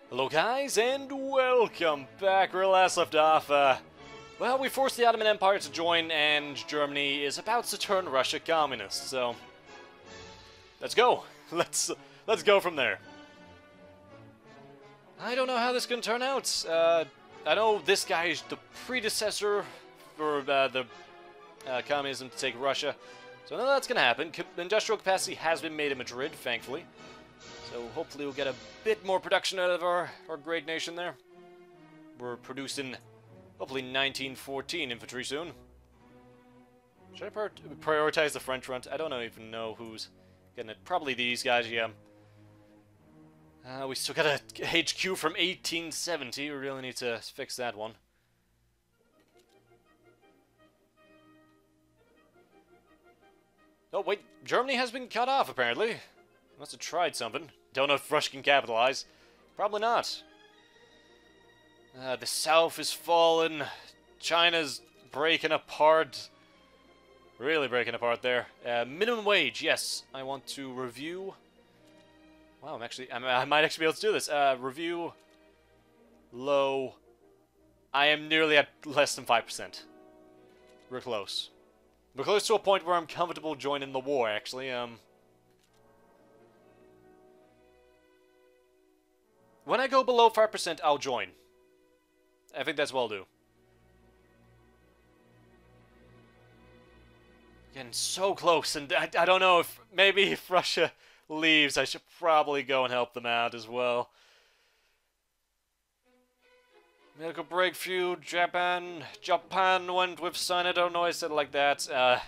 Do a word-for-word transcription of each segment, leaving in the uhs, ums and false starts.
Hello guys, and welcome back. Where we last left off, uh, well, we forced the Ottoman Empire to join, and Germany is about to turn Russia communist, so... Let's go. Let's, let's go from there. I don't know how this can turn out. Uh, I know this guy is the predecessor for uh, the uh, communism to take Russia, so I know that's gonna happen. Co industrial capacity has been made in Madrid, thankfully. So hopefully we'll get a bit more production out of our, our great nation there. We're producing, hopefully, nineteen fourteen infantry soon. Should I prioritize the French front? I don't even know who's getting it. Probably these guys, yeah. Uh, we still got a H Q from eighteen seventy. We really need to fix that one. Oh, wait. Germany has been cut off, apparently. Must have tried something. Don't know if Russia can capitalize. Probably not. Uh, the South is fallen. China's breaking apart. Really breaking apart there. Uh, minimum wage, yes. I want to review. Wow, I'm actually, I'm, I might actually be able to do this. Uh, review. Low. I am nearly at less than five percent. We're close. We're close to a point where I'm comfortable joining the war, actually. Um... When I go below five percent, I'll join. I think that's what I'll do. Getting so close, and I, I don't know if... Maybe if Russia leaves, I should probably go and help them out as well. Medical breakthrough, Japan... Japan went with Sun, I don't know why I said it like that. Uh,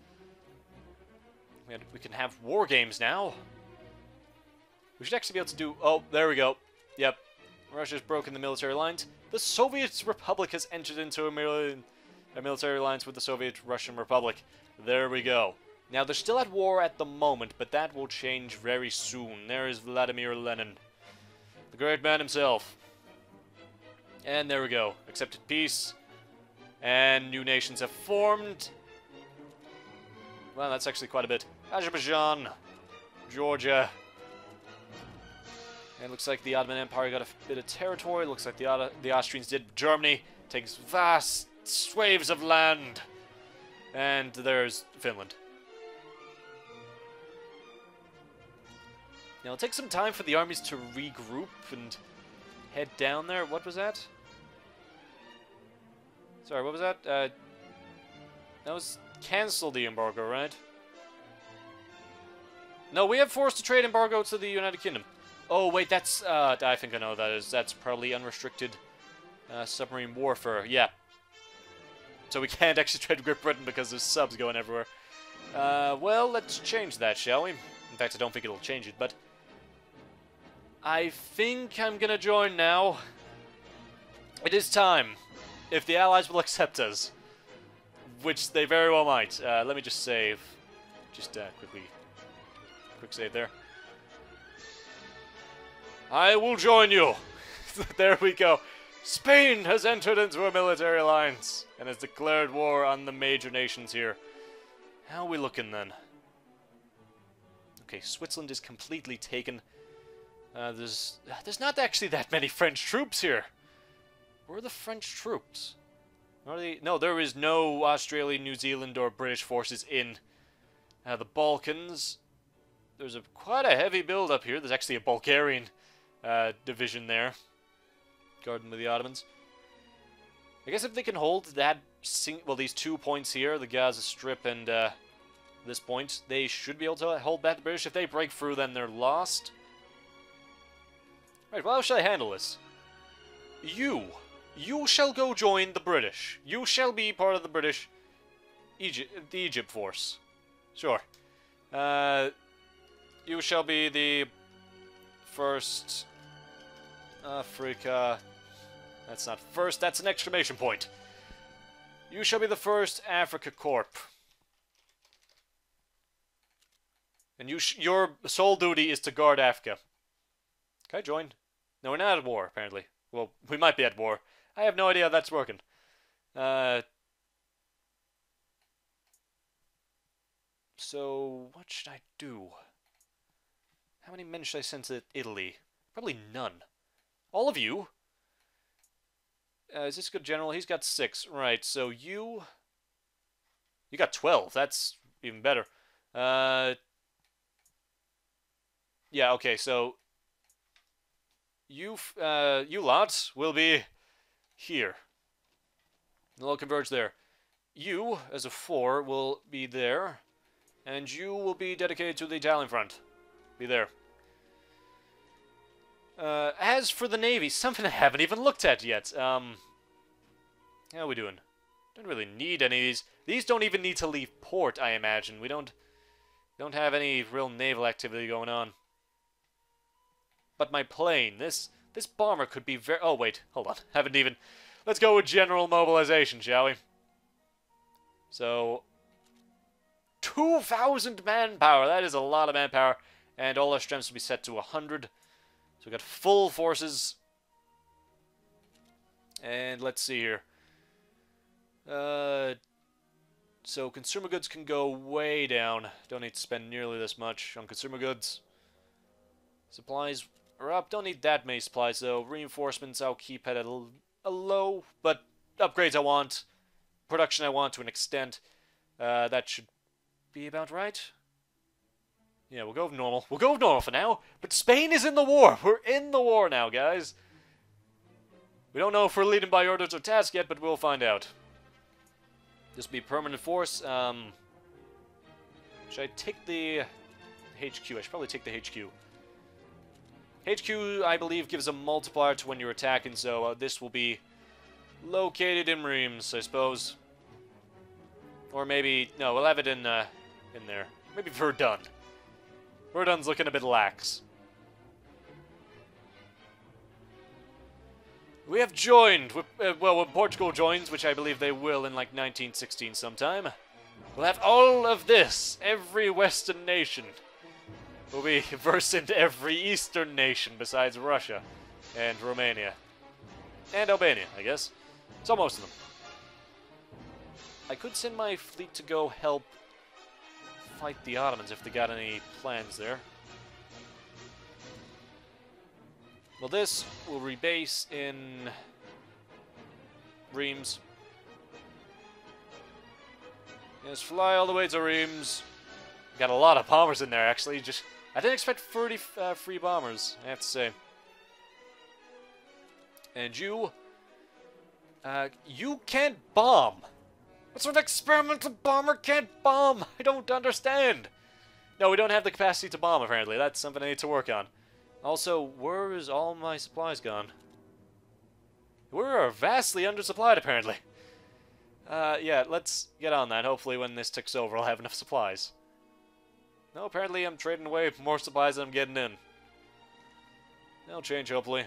we can have war games now. We should actually be able to do... Oh, there we go. Yep, Russia's broken the military lines. The Soviet Republic has entered into a, mil a military alliance with the Soviet Russian Republic. There we go. Now, they're still at war at the moment, but that will change very soon. There is Vladimir Lenin, the great man himself. And there we go. Accepted peace. And new nations have formed. Well, that's actually quite a bit. Azerbaijan, Georgia. And it looks like the Ottoman Empire got a bit of territory. It looks like the, the Austrians did. Germany takes vast swathes of land. And there's Finland. Now, it'll take some time for the armies to regroup and head down there. What was that? Sorry, what was that? Uh, that was cancel the embargo, right? No, we have forced a trade embargo to the United Kingdom. Oh, wait, that's, uh, I think I know what that is. That's probably unrestricted uh, submarine warfare. Yeah. So we can't actually trade with Great Britain because there's subs going everywhere. Uh, well, let's change that, shall we? In fact, I don't think it'll change it, but... I think I'm gonna join now. It is time. If the Allies will accept us. Which they very well might. Uh, let me just save. Just, uh, quickly... Quick save there. I will join you. There we go. Spain has entered into a military alliance and has declared war on the major nations here. How are we looking then? Okay, Switzerland is completely taken. Uh, there's there's not actually that many French troops here. Where are the French troops? Are they? No, there is no Australian, New Zealand, or British forces in uh, the Balkans. There's a quite a heavy build up here. There's actually a Bulgarian Uh, division there, guarding with the Ottomans. I guess if they can hold that, sing well, these two points here, the Gaza Strip and uh, this point, they should be able to hold back the British. If they break through, then they're lost. Right, well, how should I handle this? You, you shall go join the British. You shall be part of the British Egypt, the Egypt force. Sure. Uh, you shall be the first Africa. That's not first, that's an exclamation point. You shall be the first Africa Corp. And you sh your sole duty is to guard Africa. Can I join? No, we're not at war, apparently. Well, we might be at war. I have no idea how that's working. Uh, so, what should I do? How many men should I send to Italy? Probably none. All of you? Uh, is this good general? He's got six. Right, so you... You got twelve. That's even better. Uh... Yeah, okay, so... You, uh, you lot will be here. They'll converge there. You, as a four, will be there. And you will be dedicated to the Italian front. Be there. Uh, as for the Navy, something I haven't even looked at yet. Um, how are we doing? Don't really need any of these. These don't even need to leave port, I imagine. We don't, don't have any real naval activity going on. But my plane, this this bomber could be very... Oh, wait, hold on. Haven't even... Let's go with general mobilization, shall we? So... two thousand manpower. That is a lot of manpower. And all our strengths will be set to one hundred. So we got full forces. And let's see here. Uh, so consumer goods can go way down. Don't need to spend nearly this much on consumer goods. Supplies are up. Don't need that many supplies though. Reinforcements I'll keep at a, a low, but upgrades I want. Production I want to an extent. Uh, that should be about right. Yeah, we'll go with normal. We'll go with normal for now. But Spain is in the war. We're in the war now, guys. We don't know if we're leading by orders or task yet, but we'll find out. This will be permanent force. Um, should I take the H Q? I should probably take the H Q. H Q, I believe, gives a multiplier to when you're attacking, so uh, this will be located in Reims, I suppose. Or maybe... No, we'll have it in, uh, in there. Maybe Verdun. Verdun's looking a bit lax. We have joined, uh, well, when Portugal joins, which I believe they will in like nineteen sixteen sometime, we'll have all of this. Every Western nation will be versed into every Eastern nation besides Russia and Romania. And Albania, I guess. So most of them. I could send my fleet to go help fight the Ottomans if they got any plans there. Well, this will rebase in Reims. Yes, fly all the way to Reims. Got a lot of bombers in there, actually. Just I didn't expect thirty uh, free bombers, I have to say. And you, uh, you can't bomb. What sort of experimental bomber can't bomb? I don't understand. No, we don't have the capacity to bomb, apparently. That's something I need to work on. Also, where is all my supplies gone? We're vastly undersupplied, apparently. Uh, yeah, let's get on that. Hopefully when this ticks over, I'll have enough supplies. No, apparently I'm trading away more supplies than I'm getting in. That'll change, hopefully.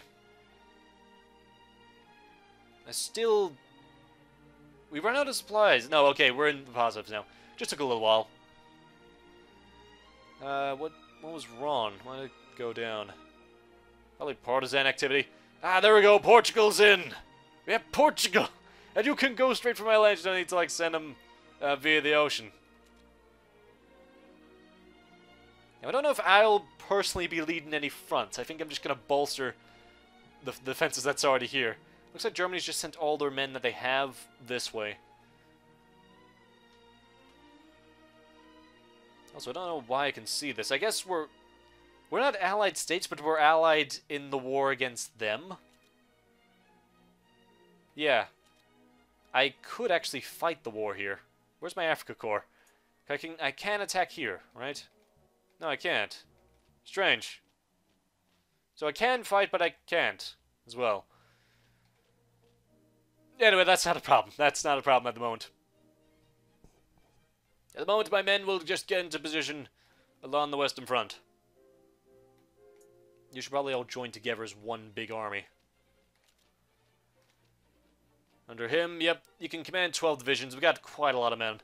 I still... We run out of supplies. No, okay, we're in the positives now. Just took a little while. Uh, what, what was wrong? Why did it go down? Probably partisan activity. Ah, there we go. Portugal's in. We have Portugal. And you can go straight from my land. You don't need to, like, send them uh, via the ocean. Now, I don't know if I'll personally be leading any fronts. I think I'm just going to bolster the, the defenses that's already here. Looks like Germany's just sent all their men that they have this way. Also, I don't know why I can see this. I guess we're... We're not allied states, but we're allied in the war against them. Yeah. I could actually fight the war here. Where's my Africa Corps? I can, I can attack here, right? No, I can't. Strange. So I can fight, but I can't as well. Anyway, that's not a problem. That's not a problem at the moment. At the moment, my men will just get into position along the Western Front. You should probably all join together as one big army. Under him, yep, you can command twelve divisions. We got quite a lot of men.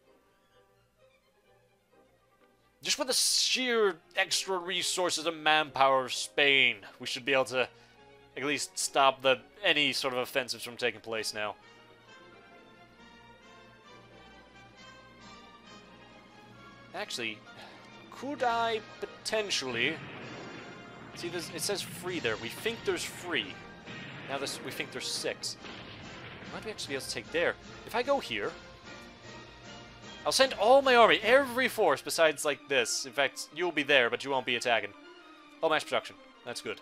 Just with the sheer extra resources and manpower of Spain, we should be able to at least stop the any sort of offensives from taking place now. Actually, could I potentially See, this, it says free there. We think there's free. Now this, we think there's six. Might we actually be able to take there? If I go here, I'll send all my army, every force besides like this. In fact, you'll be there, but you won't be attacking. Oh, mass production. That's good.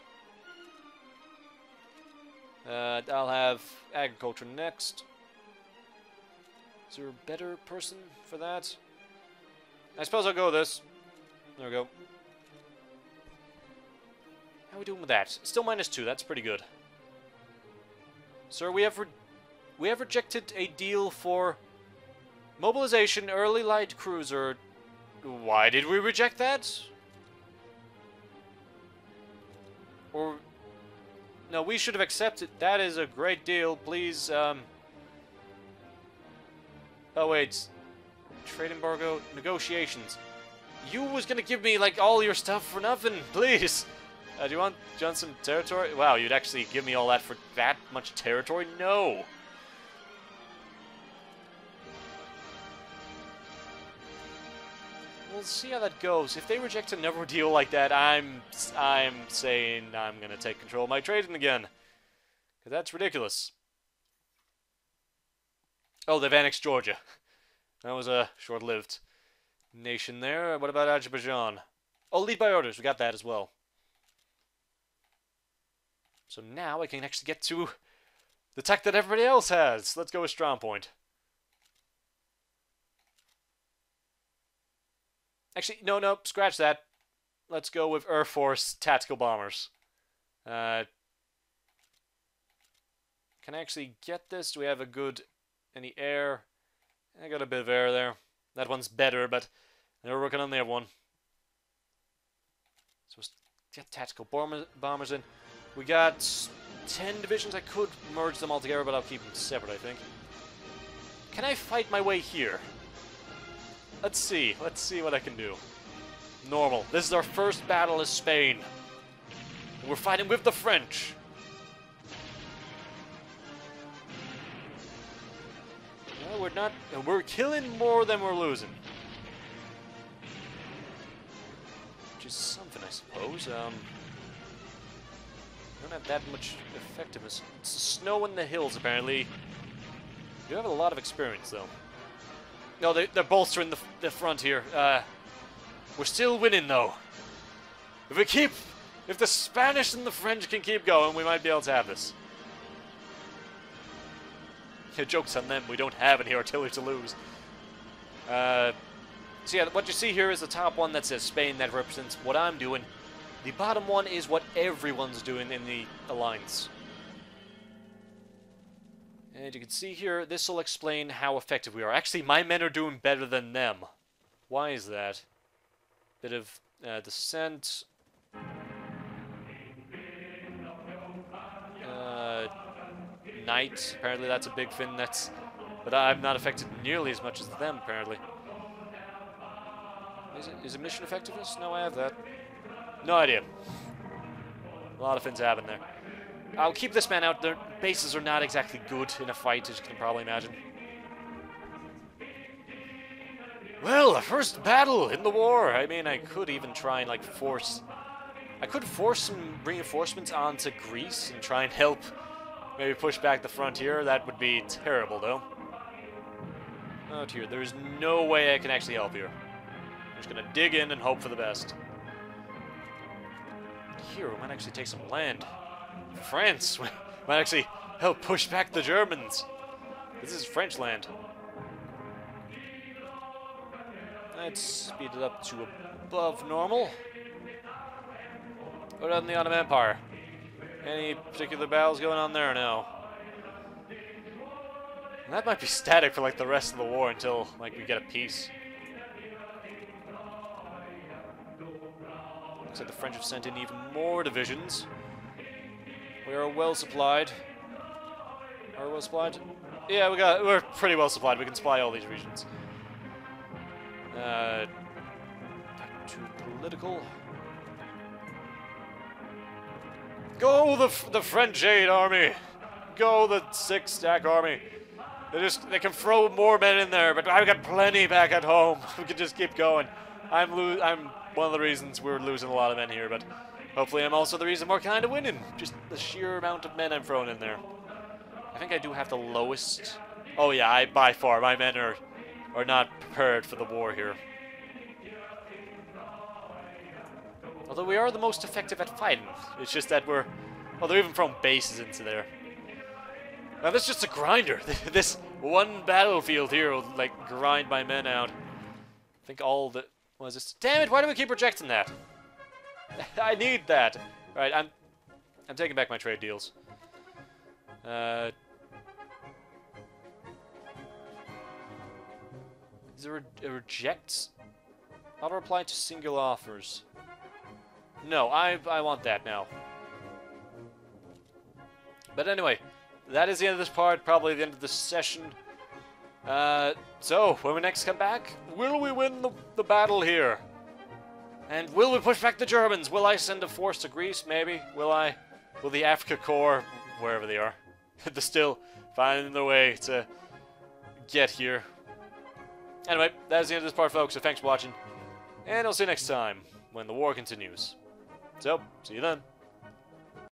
Uh, I'll have agriculture next. Is there a better person for that? I suppose I'll go with this. There we go. How are we doing with that? Still minus two. That's pretty good. Sir, we have re we have rejected a deal for mobilization early light cruiser. Why did we reject that? Or no, we should have accepted. That is a great deal. Please. Um. Oh wait, trade embargo negotiations. You was gonna give me like all your stuff for nothing, please. Uh, do you want, do you want some territory? Wow, you'd actually give me all that for that much territory? No. We'll see how that goes. If they reject another deal like that, I'm I'm saying I'm gonna take control of my trading again, because that's ridiculous. Oh, they've annexed Georgia. That was a short-lived nation there. What about Azerbaijan? Oh, lead by orders. We got that as well. So now I can actually get to the tech that everybody else has. Let's go with Strong Point. Actually, no, no, scratch that. Let's go with Air Force tactical bombers. Uh, can I actually get this? Do we have a good... any air? I got a bit of air there. That one's better, but we're working on the other one. So let's get tactical bomber, bombers in. We got ten divisions. I could merge them all together, but I'll keep them separate, I think. Can I fight my way here? Let's see. Let's see what I can do. Normal. This is our first battle as Spain. We're fighting with the French. Well, we're not... We're killing more than we're losing. Which is something, I suppose. Um... Don't have that much effectiveness. It's the snow in the hills, apparently. You have a lot of experience, though. No, they, they're bolstering the, the front here. Uh, we're still winning, though. If we keep... If the Spanish and the French can keep going, we might be able to have this. Yeah, joke's on them. We don't have any artillery to lose. Uh, so yeah, what you see here is the top one that says Spain. That represents what I'm doing. The bottom one is what everyone's doing in the alliance. And you can see here, this will explain how effective we are. Actually, my men are doing better than them. Why is that? Bit of uh, dissent. Uh, Knight, apparently that's a big thing. That's, but I'm not affected nearly as much as them, apparently. Is it, is it mission effectiveness? No, I have that. No idea. A lot of things happen there. I'll keep this man out. Their bases are not exactly good in a fight, as you can probably imagine. Well, the first battle in the war. I mean, I could even try and, like, force... I could force some reinforcements onto Greece and try and help maybe push back the frontier. That would be terrible, though. Oh, dear. There's no way I can actually help here. I'm just going to dig in and hope for the best. Here, we might actually take some land. France might actually help push back the Germans. This is French land. Let's speed it up to above normal. What about in the Ottoman Empire? Any particular battles going on there? No. And that might be static for like the rest of the war until like we get a peace. Looks like the French have sent in even more divisions. We are well supplied. Are we well supplied? Yeah, we got. We're pretty well supplied. We can supply all these regions. Uh, back to political. Go the the French aid army. Go the six stack army. They just they can throw more men in there, but I've got plenty back at home. We can just keep going. I'm lo I'm one of the reasons we're losing a lot of men here, but Hopefully I'm also the reason we're kind of winning. Just the sheer amount of men I'm throwing in there. I think I do have the lowest... Oh yeah, I by far, my men are, are not prepared for the war here. Although we are the most effective at fighting. It's just that we're... Oh, they're even throwing bases into there. Now this is just a grinder. This one battlefield here will, like, grind my men out. I think all the... What is this? Damn it, why do we keep rejecting that? I need that. Alright, I'm... I'm taking back my trade deals. Uh... Is there a, a reject? Auto reply to single offers. No, I I want that now. But anyway, that is the end of this part, probably the end of this session. Uh, so, when we next come back, will we win the, the battle here? And will we push back the Germans? Will I send a force to Greece, maybe? Will I? Will the Africa Corps, wherever they are, they're still finding their way to get here. Anyway, that is the end of this part, folks, so thanks for watching. And I'll see you next time, when the war continues. So, see you then.